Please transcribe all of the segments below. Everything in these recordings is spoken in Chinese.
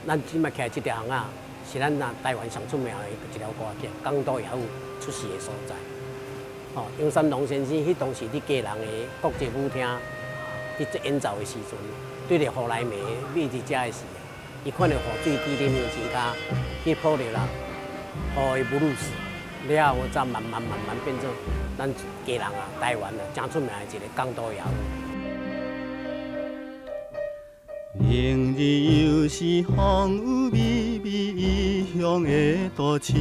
咱即摆开这条巷啊，是咱台湾上出名的一条歌剧，港岛夜舞出世的所在。哦，杨三郎先生迄当时伫家人的国际舞厅伫演奏的时阵，对着何来梅美伫遮的时，伊看到河水滴啉的时间，去谱着啦，河的布鲁斯，了后才慢慢变做咱家人啊，台湾啊，真出名的一个港岛夜舞。 明日又是风雨微微异乡的都市，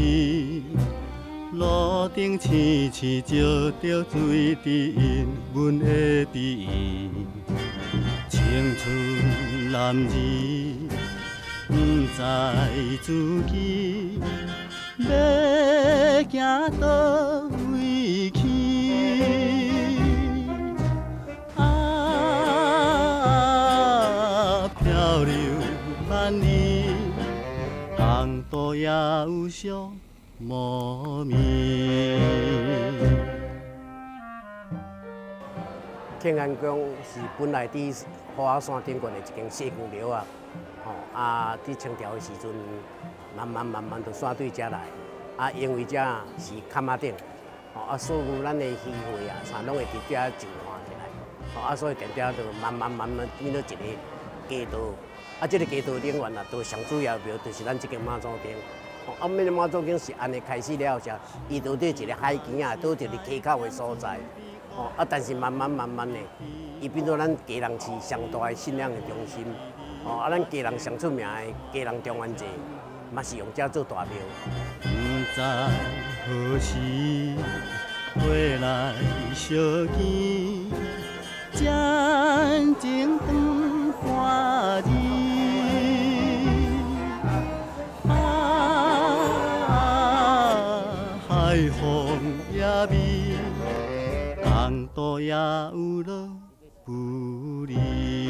路顶青青照着水滴印阮的美意。青春男儿不知自己要行倒位去。 港岛夜舞上无眠。 庆安宫是本来伫花山顶悬的一间西宫庙啊，伫清朝的时阵，慢慢就山对遮来，因为遮是坎仔顶，所有咱的戏会啊，啥拢会伫遮就换起来，所以定定就慢慢变到一个街道。 这个街道顶原啊，都上主要庙就是咱这间妈祖殿。这个妈祖殿是安尼开始了后，伊倒伫一个海边啊，倒伫个溪口的所在。但是慢慢的，伊变做咱家人市上大的信仰的中心。咱家人上出名的家人中元节，嘛是用遮做大庙。 不知何时回来相见，战争长花日。 海风也美，港岛也有了不离。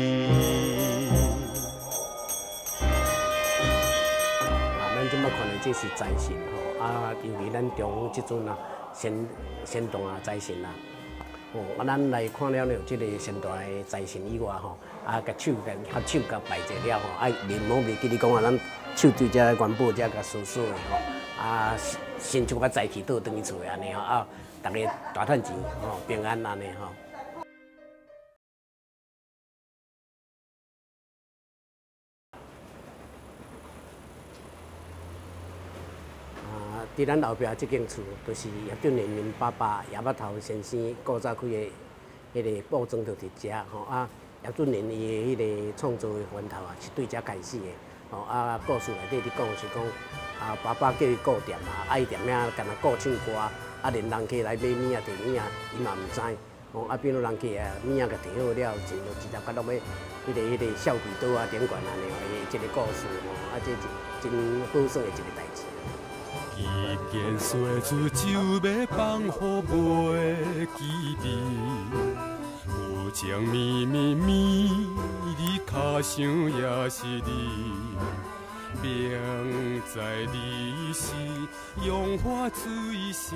咱即摆看的这是财神因为咱中即阵啊，先动啊财神啊，咱来看了这个现代的财神以外甲手甲拜者了面膜袂记你讲咱手对遮元宝遮甲疏疏的先出甲财气倒转去厝安尼大家大趁钱平安安尼伫咱后壁这间厝，就是叶俊麟因爸爸叶仔头先生古早开的迄个布庄就伫遮叶俊麟伊的迄个创造的源头是对遮开始的故事内底伫讲是讲爸爸叫伊顾店伊踮遐干那顾唱歌连人客来买物仔摕物仔，伊嘛毋知变做人客物仔甲摕好了，钱就直接甲落去迄个孝埤岛顶悬安尼即个故事这真好耍的一个代志。 一件洗出酒要放乎袂记得，有情绵绵绵，你脚上也是你，明知你是用花水仙。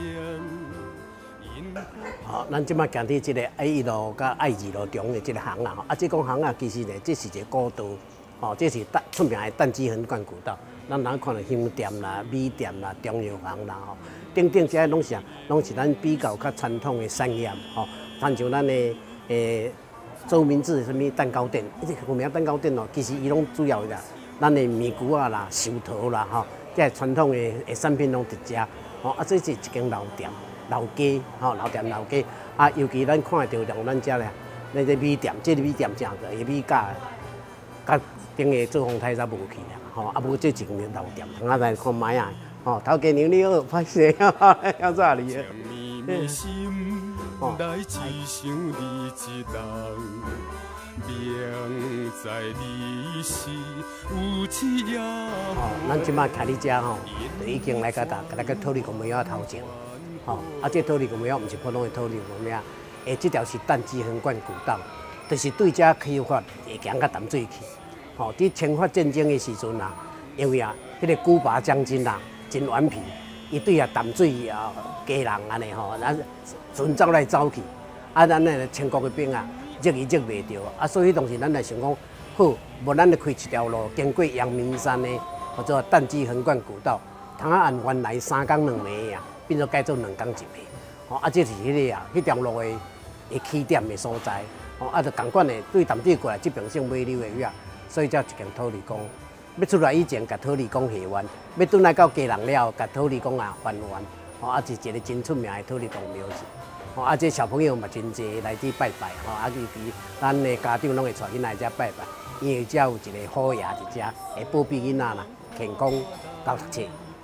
咱即摆行伫即个爱一路甲爱二路中的即个巷啊，即讲巷啊，其实呢，这是一个古道，这是出名的淡水横贯古道。 咱哪看到香店啦、米店啦、中药行啦，等这些拢是咱比较较传统的产业，亲像咱的周明志什么蛋糕店，这个名蛋糕店其实伊拢主要的，咱的米糊啊啦、寿桃啦，这传统的产品拢伫遮，这是一间老店、老街，老店老街，尤其咱看得到像咱遮咧，那个米店，这个米店正个米价，甲顶个做风台才无去啦。 无这一间老店，我来看卖啊！头家娘你好，歹势要咋哩？ 来只想你一人，明知你是有情也。 咱即摆徛伫遮就已经来甲土地公庙头前，这土地公庙毋是普通的土地公庙，这条是淡水横贯古道，就是对遮开发会行到淡水去。 伫清法战争的时阵因为迄个古拔将军真顽皮，伊对淡水家人安尼咱船走来走去，咱清国的兵入伊入袂着，所以当时咱来想讲， 好，无咱就开一条路，经过阳明山的，或者淡基横贯古道，通啊按原来3天2暝啊，变做改做2天1暝。哦，啊，这是迄个啊，迄条路的起点的所在。哦，啊，就共款的，对淡水过来这边算尾流的远，所以才有一间土地公。要出来以前，甲土地公下完；要转来到家人了，甲土地公啊还完。哦，啊，是一个真出名的土地公庙子。哦，啊，这小朋友嘛真侪来这拜拜。哦，啊，尤其咱的家长拢会带囡仔来这拜拜，因为这有一个好爷伫这，会保庇囡仔啦，健康到读册。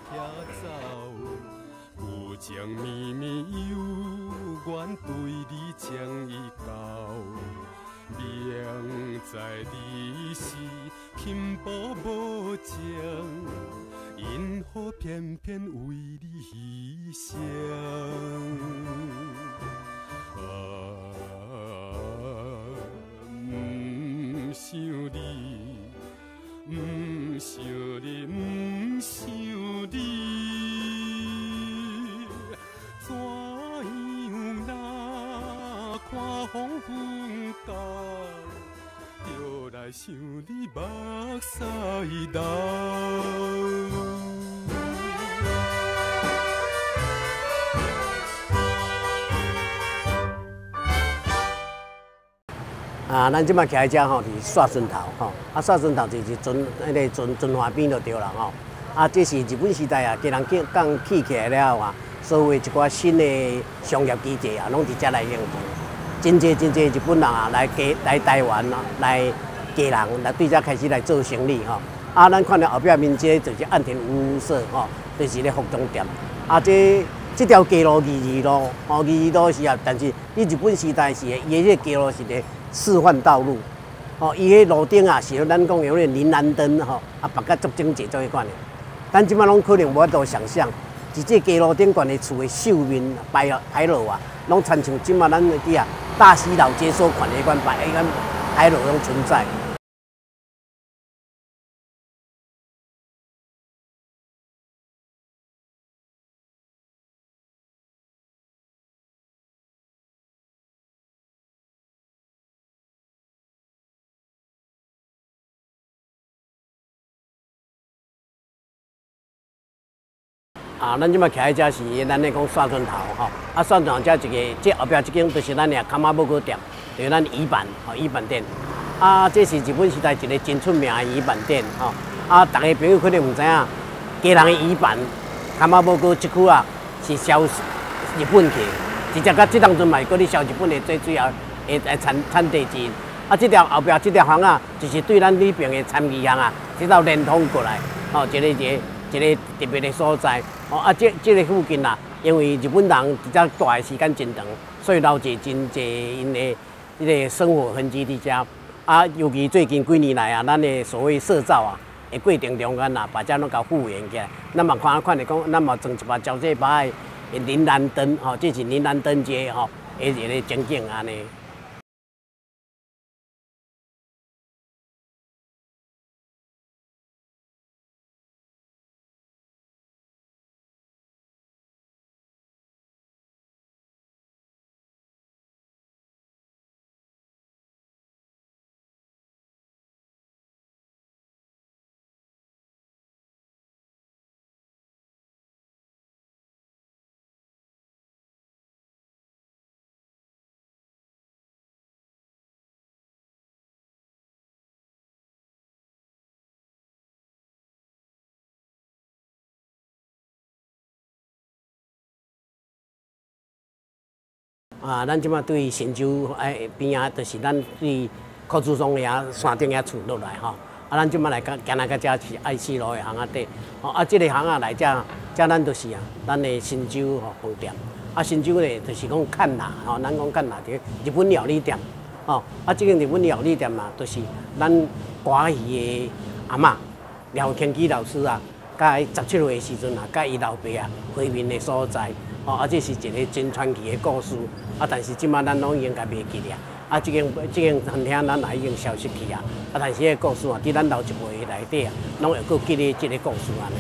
将绵绵悠远对你将伊交，明知你是轻薄无情，因何偏偏为你牺牲？啊，不想你，不想你，不想你。怎样若看风风到，就来想你目屎流。 啊，咱即摆徛喺遮吼，是刷船头吼，啊，刷船头就是迄个船河边就对啦吼。啊，这是日本时代啊，家人港起起来了啊。所有一寡新的商业基地啊，拢伫遮来用。真侪日本人啊，来台湾啊，来家人来对遮开始来做生意吼。啊，咱看到后壁面这就是岸田屋舍吼，就是咧服装店。啊，这条街路22路，吼22路是啊，但是你日本时代是伊个街路是咧示范道路。哦，伊个路顶啊是咱讲有咧林兰灯吼，啊，摆甲足整齐做迄款的。咱即摆拢可能无法度想象。伫这街路顶悬的厝的秀面牌楼啊，拢参像即马咱迄啲啊大溪老街所款的迄款牌楼拢存在。啊，咱即摆徛喺遮是咱咧讲刷船头吼，啊刷船头遮一个，这后壁这间就是咱的卡马布哥店，就是咱鱼板吼鱼板店。啊，这是日本时代一个真出名的鱼板店吼。啊，大家朋友可能唔知影，家人的鱼板卡马布哥这区啊是销日本去，直接甲这当阵嘛，搁咧销日本的最后的产地之一。啊，这条后壁这条巷啊，就是对咱里边的参议巷啊，这道连通过来，吼一个特别的所在。哦，啊，这个附近啦，因为日本人伫遮住的时间真长，所以留下真侪因的迄个生活痕迹伫遮。啊，尤其最近几年来啊，咱的所谓社造啊，的过程中间啊，把遮拢甲复原起来。咱嘛看的讲，咱嘛装一把交际牌的林兰灯，吼，这是林兰灯节吼，的一个情景安尼。啊，咱即马对新洲边啊，就是咱对柯志松遐山顶遐厝落来吼。啊，咱即马来行来遮是爱四路的巷仔底。哦，啊，这个巷仔来遮咱就是啊，咱的新洲吼饭店。啊，新洲咧就是讲看拿吼，咱讲看拿伫日本料理店。哦，啊，这个日本料理店嘛，就是咱歌戏的阿嬷廖庆基老师啊，甲伊17岁的时阵啊，甲伊老爸啊会面的所在。哦，啊，这是一个真传奇的故事。啊，但是即马咱拢已经甲袂记了。啊，这间餐厅咱也已经消失去啊。啊，但是迄个故事啊，伫咱老一辈内底啊，拢会搁记咧即个故事安尼。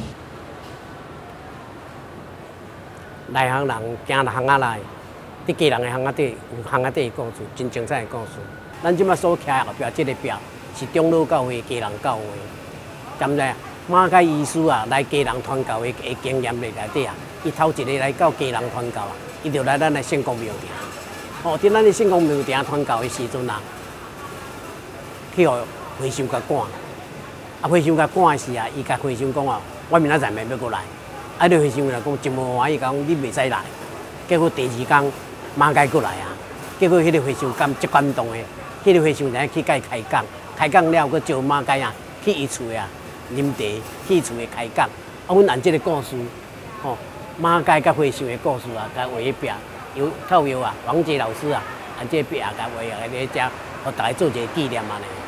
内行人行巷仔内，伫家人的巷仔底有巷仔底的故事，真精彩的故事。咱即马所徛后壁即个表， 是长老教会、家人教会，知唔知啊？马街医师啊，来家人传教的经验内底啊，伊头一个来到家人传教啊，伊就来咱的圣公庙埕。哦，伫咱的圣公庙埕传教的时阵啊，去互和尚甲赶，啊和尚甲赶的时啊，伊甲和尚讲哦，我明仔载要过来。啊，迄和尚来讲真无欢喜，讲你袂使来。结果第二天马街过来啊，结果迄个和尚足感动的，迄个和尚就去甲伊开讲，开讲了，佮招马街啊去伊厝啊啉茶，去伊厝诶开讲。啊，阮按即个故事，吼、马街甲和尚诶故事啊，甲画一壁，透过啊王杰老师啊，按即个壁啊，甲画啊，咧遮，互大家做一个纪念安尼。